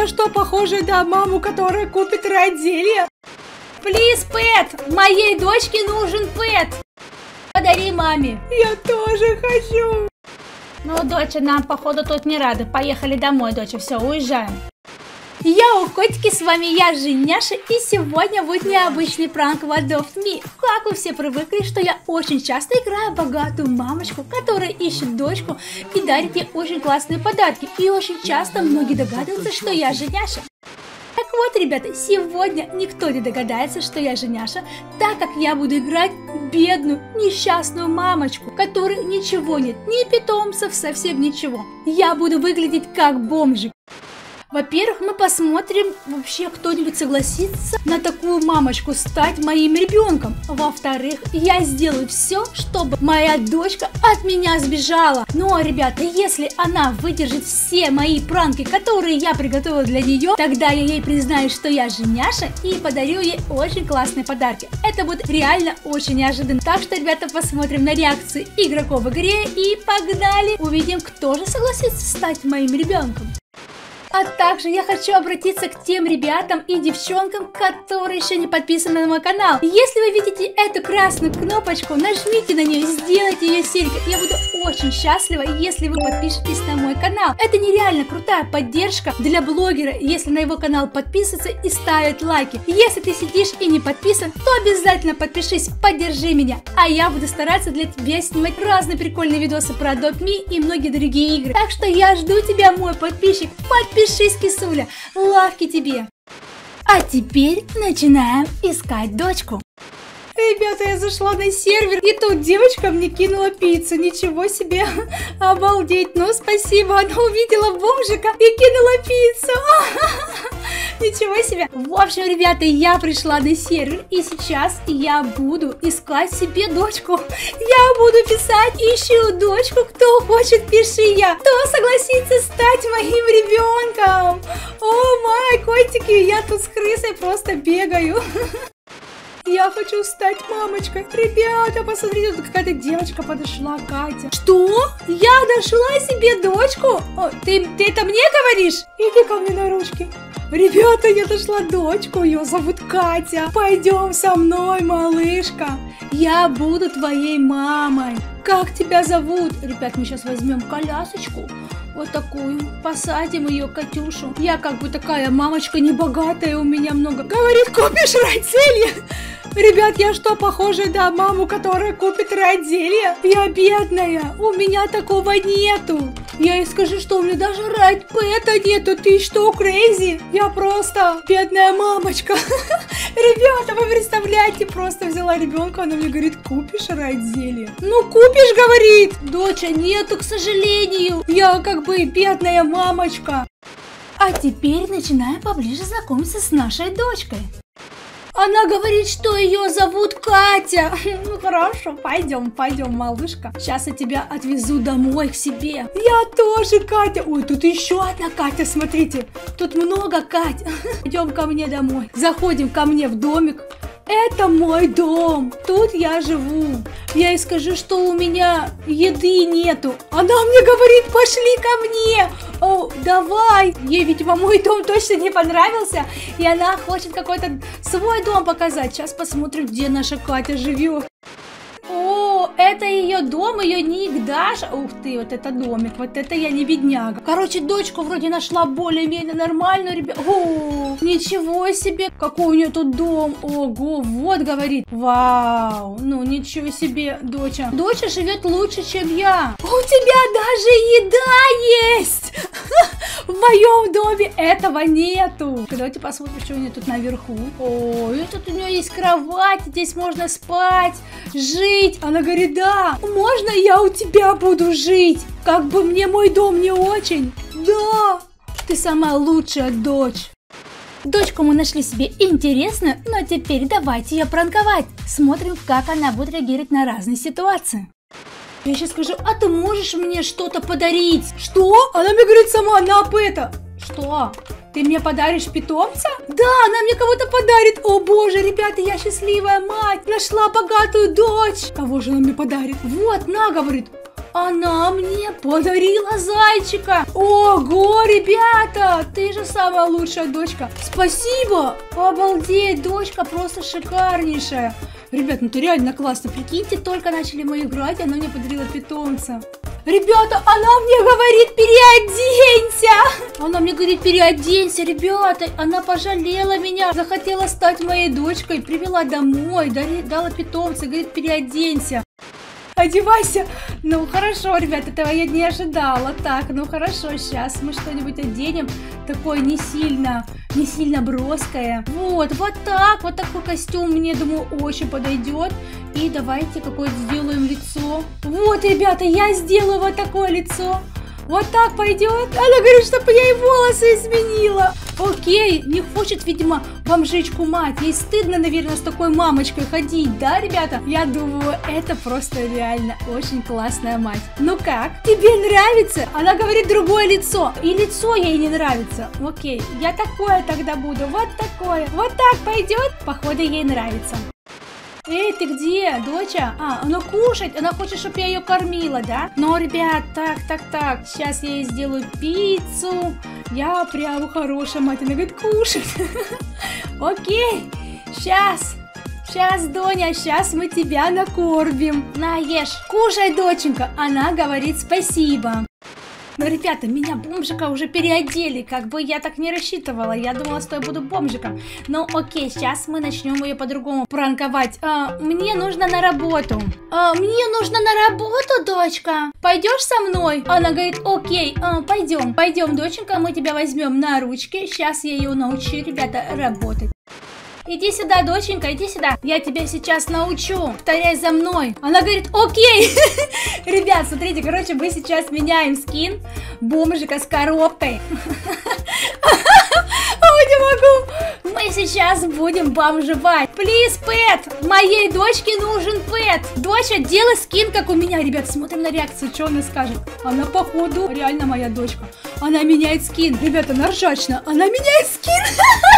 я что, похожа на маму, которая купит райотделие? Плиз, Пэт! Моей дочке нужен Пэт! Подари маме! Я тоже хочу! Ну, доча, нам, походу, тут не рады. Поехали домой, доча, все, уезжаем. Йоу, котики, с вами я, Женяша, и сегодня будет необычный пранк в Adopt Me. Как вы все привыкли, что я очень часто играю богатую мамочку, которая ищет дочку и дарит ей очень классные подарки. И очень часто многие догадываются, что я Женяша. Так вот, ребята, сегодня никто не догадается, что я Женяша, так как я буду играть бедную, несчастную мамочку, которой ничего нет, ни питомцев, совсем ничего. Я буду выглядеть как бомжик. Во-первых, мы посмотрим, вообще кто-нибудь согласится на такую мамочку стать моим ребенком. Во-вторых, я сделаю все, чтобы моя дочка от меня сбежала. Но, ребята, если она выдержит все мои пранки, которые я приготовила для нее, тогда я ей признаюсь, что я Женяша, и подарю ей очень классные подарки. Это будет реально очень неожиданно. Так что, ребята, посмотрим на реакции игроков в игре и погнали! Увидим, кто же согласится стать моим ребенком. А также я хочу обратиться к тем ребятам и девчонкам, которые еще не подписаны на мой канал. Если вы видите эту красную кнопочку, нажмите на нее, сделайте ее сильно. Я буду очень счастлива, если вы подпишетесь на мой канал. Это нереально крутая поддержка для блогера, если на его канал подписываться и ставить лайки. Если ты сидишь и не подписан, то обязательно подпишись, поддержи меня. А я буду стараться для тебя снимать разные прикольные видосы про Adopt Me и многие другие игры. Так что я жду тебя, мой подписчик. Подпишись, кисуля, лавки тебе. А теперь начинаем искать дочку. Ребята, я зашла на сервер, и тут девочка мне кинула пиццу. Ничего себе, обалдеть, ну спасибо, она увидела бомжика и кинула пиццу. Ничего себе. В общем, ребята, я пришла на сервер, и сейчас я буду искать себе дочку. Я буду писать: ищу дочку, кто хочет, пиши я. Кто согласится стать моим ребенком? О май, котики, я тут с крысой просто бегаю. Я хочу стать мамочкой. Ребята, посмотрите, тут какая-то девочка подошла, Катя. Что? Я нашла себе дочку? О, ты это мне говоришь? Иди ко мне на ручки. Ребята, я нашла дочку, ее зовут Катя. Пойдем со мной, малышка. Я буду твоей мамой. Как тебя зовут? Ребят, мы сейчас возьмем колясочку. Вот такую. Посадим ее, Катюшу. Я как бы такая мамочка небогатая, у меня много. Говорит, купишь райотделие? Ребят, я что, похожа на маму, которая купит райотделие? Я бедная, у меня такого нету. Я ей скажу, что у меня даже райотпэта нету. Ты что, крейзи? Я просто бедная мамочка. Ребята, вы представляете, просто взяла ребенка, она мне говорит, купишь райотделие? Ну, купишь, говорит. Доча, нету, к сожалению. Я как бы бедная мамочка. А теперь начинаем поближе знакомиться с нашей дочкой. Она говорит, что ее зовут Катя. Ну хорошо, пойдем, малышка. Сейчас я тебя отвезу домой к себе. Я тоже Катя. Ой, тут еще одна Катя, смотрите. Тут много Кать. Идем ко мне домой. Заходим ко мне в домик. Это мой дом. Тут я живу. Я ей скажу, что у меня еды нету. Она мне говорит, пошли ко мне. О, давай. Ей, видимо, мой дом точно не понравился. И она хочет какой-то свой дом показать. Сейчас посмотрим, где наша Катя живет. О, это ее дом, ее ник Даша. Ух ты, вот это домик, вот это я не бедняга. Короче, дочку вроде нашла более-менее нормальную, ребят. О, ничего себе, какой у нее тут дом. Ого, вот, говорит. Вау, ну ничего себе, доча. Доча живет лучше, чем я. У тебя даже еда есть. В моем доме этого нету. Давайте посмотрим, что у нее тут наверху. Ой, тут у нее есть кровать, здесь можно спать, жить. Она говорит, да, можно я у тебя буду жить? Как бы мне мой дом не очень. Да, ты самая лучшая дочь. Дочку мы нашли себе интересную, но теперь давайте ее пранковать. Смотрим, как она будет реагировать на разные ситуации. Я сейчас скажу, а ты можешь мне что-то подарить? Что? Она мне говорит сама, на это. Что? Ты мне подаришь питомца? Да, она мне кого-то подарит. О боже, ребята, я счастливая мать. Нашла богатую дочь. Кого же она мне подарит? Вот, на, говорит. она мне подарила зайчика. Ого, ребята, ты же самая лучшая дочка. Спасибо. Обалдеть, дочка просто шикарнейшая. Ребят, ну это реально классно. Прикиньте, только начали мы играть, она мне подарила питомца. Ребята, она мне говорит, переоденься. Она мне говорит, переоденься, ребята. Она пожалела меня, захотела стать моей дочкой, привела домой, дала питомца, говорит, переоденься. Одевайся. Ну хорошо, ребят, этого я не ожидала. Так, ну хорошо, сейчас мы что-нибудь оденем. Такое не сильно броское. Вот так, вот такой костюм мне, думаю, очень подойдет. И давайте какое-то сделаем лицо. Вот, ребята, я сделаю вот такое лицо. Вот так пойдет. Она говорит, чтобы я ей волосы изменила. Окей, не хочет, видимо, бомжичку мать. Ей стыдно, наверное, с такой мамочкой ходить, да, ребята? Я думаю, это просто реально очень классная мать. Ну как, тебе нравится? Она говорит, другое лицо. И лицо ей не нравится. Окей, я такое тогда буду. Вот такое. Вот так пойдет? Походу, ей нравится. Эй, ты где, доча? Она кушает, она хочет, чтобы я ее кормила, да? Но, ребят, так, сейчас я ей сделаю пиццу. Я прям хорошая мать, она говорит, кушать. Окей, сейчас, Доня, сейчас мы тебя накормим. На, ешь, кушай, доченька. Она говорит спасибо. Но, ребята, меня бомжика уже переодели, как бы я так не рассчитывала, я думала, что я буду бомжиком. Но окей, сейчас мы начнем ее по-другому пранковать. Мне нужно на работу. Мне нужно на работу, дочка. Пойдешь со мной? Она говорит, окей, пойдем, доченька, мы тебя возьмем на ручки. Сейчас я ее научу, ребята, работать. Иди сюда, доченька, иди сюда. Я тебя сейчас научу. Повторяй за мной. Она говорит, окей. Ребят, смотрите, короче, мы сейчас меняем скин бомжика с коробкой. Не могу. Мы сейчас будем бомжевать. Please, pet. Моей дочке нужен пэт. Доча, делай скин, как у меня. Ребят, смотрим на реакцию, что она скажет. Она, походу, реально моя дочка. Она меняет скин. Ребята, она ржачна. Она меняет скин.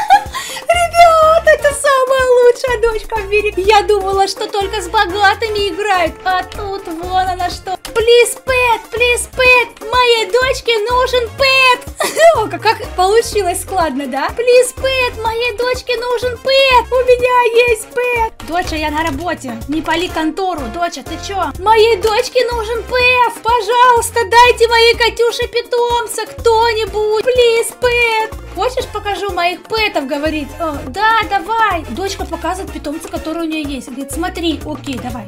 Ребят, это самая лучшая дочка в мире. Я думала, что только с богатыми играют. А тут вон она что. Please, pet. Моей дочке нужен пэт. О, как получилось складно, да? Please, pet. Моей дочке нужен пэт. У меня есть пэт. Доча, я на работе. Не пали контору. Доча, ты чё? Моей дочке нужен пэт. Пожалуйста, дайте моей Катюше питомца кто-нибудь. Please, pet. Хочешь, покажу моих пэтов, говорит. Да, давай. Дочка показывает питомца, который у нее есть. Говорит, смотри, окей, давай.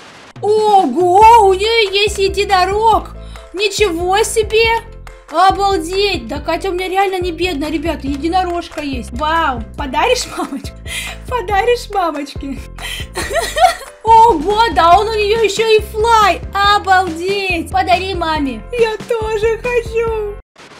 Ого, у нее есть единорог. Ничего себе. Обалдеть. Да Катя у меня реально не бедная, ребята. Единорожка есть. Вау. Подаришь мамочке? Подаришь мамочке? Ого, да он у нее еще и флай. Обалдеть. Подари маме. Я тоже хочу.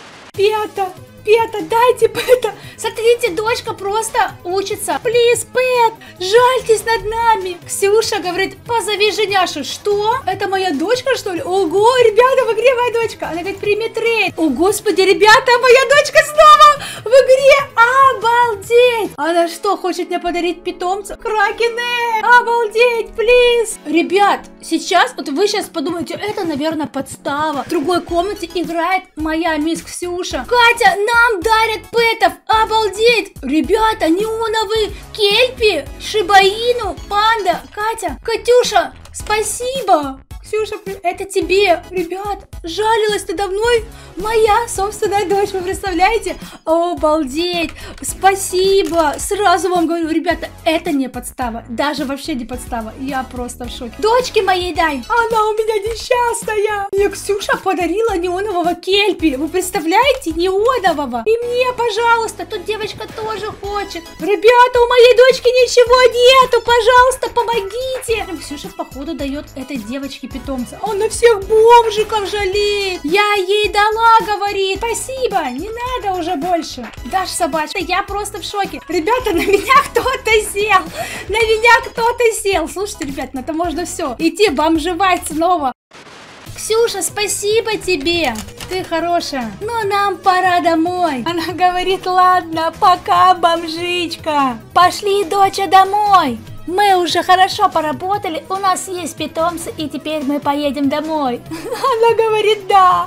Пета, дайте пэта. Смотрите, дочка просто учится. Please, пэт, жальтесь над нами. Ксюша говорит, позови женяшу. Что? Это моя дочка, что ли? Ого, ребята, в игре моя дочка. Она говорит, прими трейд. О, господи, ребята, моя дочка снова в игре. Обалдеть. Она что, хочет мне подарить питомца? Кракене. Обалдеть, please. Ребят, сейчас, вот вы сейчас подумаете, это, наверное, подстава. В другой комнате играет моя мисс Ксюша. Катя, нам дарят пэтов. Обалдеть. Ребята, неоновые кельпи, шибаину, панда. Катя, Катюша, спасибо. Ксюша, это тебе. Ребят, жалилась надо мной моя собственная дочь, вы представляете? Обалдеть, спасибо. Сразу вам говорю, ребята, это не подстава. Даже вообще не подстава. Я просто в шоке. Дочке моей дай. Она у меня несчастная. Мне Ксюша подарила неонового кельпи. Вы представляете? Неонового. И мне, пожалуйста, тут девочка тоже хочет. Ребята, у моей дочки ничего нету. Пожалуйста, помогите. Ксюша, походу, дает этой девочке питомца. Она всех бомжиков жалеет. Я ей дала, говорит. Спасибо, не надо уже больше. Дашь собачка. Я просто в шоке. Ребята, на меня кто-то сел. На меня кто-то сел. Слушайте, ребят, на это можно все. Идти бомжевать снова. Ксюша, спасибо тебе. Ты хорошая. Но нам пора домой. Она говорит, ладно, пока, бомжичка. Пошли, доча, домой. Мы уже хорошо поработали, у нас есть питомцы, и теперь мы поедем домой. Она говорит да.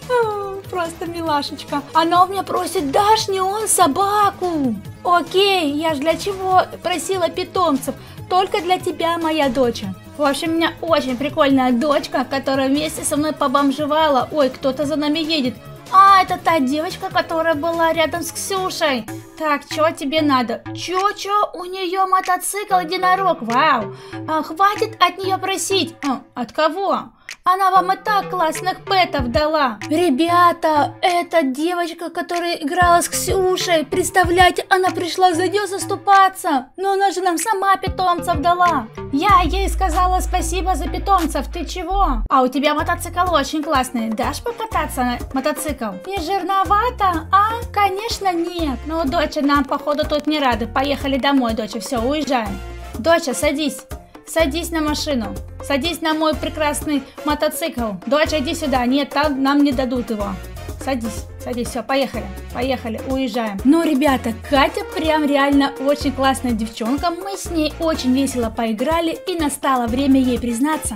Просто милашечка. Она у меня просит, дашь не он собаку? Окей, я ж для чего просила питомцев? Только для тебя, моя доча. В общем, у меня очень прикольная дочка, которая вместе со мной побомжевала. Ой, кто-то за нами едет. А, это та девочка, которая была рядом с Ксюшей. Так, что тебе надо? Чё? У нее мотоцикл единорог. Вау. Хватит от нее просить. От кого? Она вам и так классных пэтов дала. Ребята, это девочка, которая играла с Ксюшей. Представляете, она пришла за нее заступаться. Но она же нам сама питомцев дала. Я ей сказала спасибо за питомцев. Ты чего? А у тебя мотоцикл очень классный. Дашь покататься на мотоцикл? Не жирновато? Конечно нет. Ну, доча, нам походу тут не рады. Поехали домой, доча. Все, уезжаем. Доча, садись. Садись на машину. Садись на мой прекрасный мотоцикл. Доча, иди сюда. Нет, там нам не дадут его. Садись, все, поехали, уезжаем. Ну, ребята, Катя прям реально очень классная девчонка. Мы с ней очень весело поиграли, и настало время ей признаться.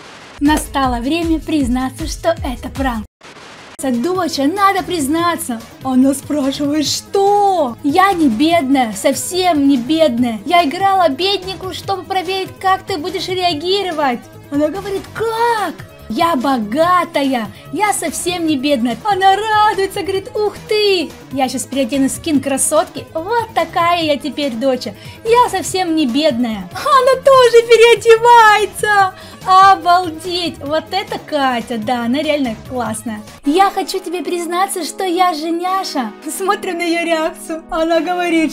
Настало время признаться, что это пранк. Доча, надо признаться. Она спрашивает, что? Я не бедная, совсем не бедная. Я играла беднику, чтобы проверить, как ты будешь реагировать. Она говорит, как? Я богатая, я совсем не бедная. Она радуется, говорит, ух ты. Я сейчас переодену скин красотки. Вот такая я теперь, доча. Я совсем не бедная. Она тоже переодевается. Обалдеть, вот это Катя, да, она реально классная. Я хочу тебе признаться, что я женяша. Смотрим на ее реакцию. Она говорит,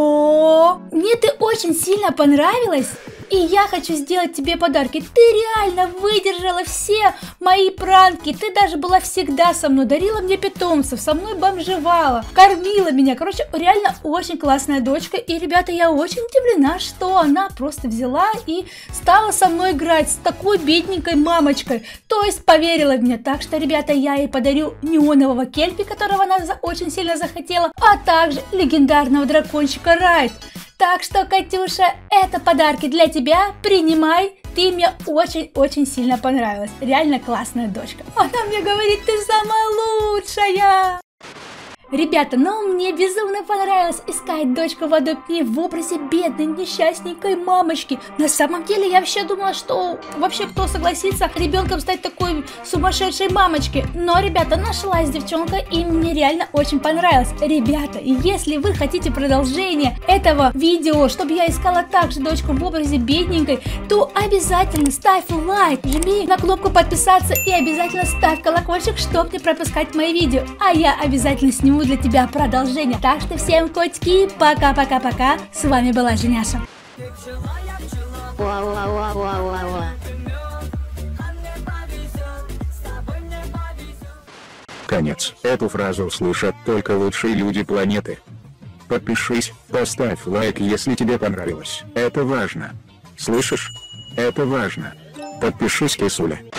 что? Мне ты очень сильно понравилась. И я хочу сделать тебе подарки. Ты реально выдержала все мои пранки. Ты даже была всегда со мной, дарила мне питомцев, со мной бомжевала, кормила меня. Короче, реально очень классная дочка. И, ребята, я очень удивлена, что она просто взяла и стала со мной играть с такой бедненькой мамочкой. То есть поверила в меня. Так что, ребята, я ей подарю неонового кельпи, которого она очень сильно захотела, а также легендарного дракончика Райт. Так что, Катюша, это подарки для тебя, принимай, ты мне очень-очень сильно понравилась, реально классная дочка. Она мне говорит, ты самая лучшая. Ребята, ну мне безумно понравилось искать дочку в Adopt.me в образе бедной, несчастненькой мамочки. На самом деле я вообще думала, что вообще кто согласится ребенком стать такой сумасшедшей мамочки. Но, ребята, нашлась девчонка, и мне реально очень понравилось. Ребята, если вы хотите продолжение этого видео, чтобы я искала также дочку в образе бедненькой, то обязательно ставь лайк, жми на кнопку подписаться и обязательно ставь колокольчик, чтобы не пропускать мои видео. А я обязательно сниму для тебя продолжение. Так что всем котики, пока-пока-пока. С вами была Женяша. Конец. Эту фразу услышат только лучшие люди планеты. Подпишись, поставь лайк, если тебе понравилось. Это важно. Слышишь? Это важно. Подпишись, кисуля.